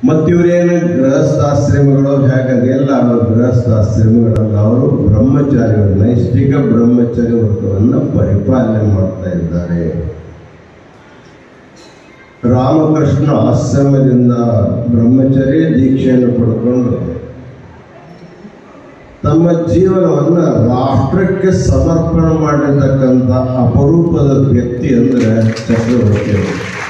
ಮತ್ತು ಇವರೇನು ಗೃಹಸ್ಥಾಶ್ರಮಗಳು ಹೇಗಾಗೆಲ್ಲ ಅವರು ಗೃಹಸ್ಥಾಶ್ರಮಗಳಲ್ಲ, ಅವರು ಬ್ರಹ್ಮಚಾರಿಗಳು, ನೈಷ್ಠಿಕ ಬ್ರಹ್ಮಚರ್ಯ ವ್ರತವನ್ನು ಪರಿಪಾಲನೆ ಮಾಡ್ತಾ ಇದ್ದಾರೆ. ರಾಮಕೃಷ್ಣ ಆಶ್ರಮದಿಂದ ಬ್ರಹ್ಮಚರ್ಯ ದೀಕ್ಷೆಯನ್ನು ಪಡ್ಕೊಂಡು ತಮ್ಮ ಜೀವನವನ್ನು ರಾಷ್ಟ್ರಕ್ಕೆ ಸಮರ್ಪಣೆ ಮಾಡಿರ್ತಕ್ಕಂಥ ಅಪರೂಪದ ವ್ಯಕ್ತಿ ಅಂದರೆ ಚಕ್ರವರ್ತಿ.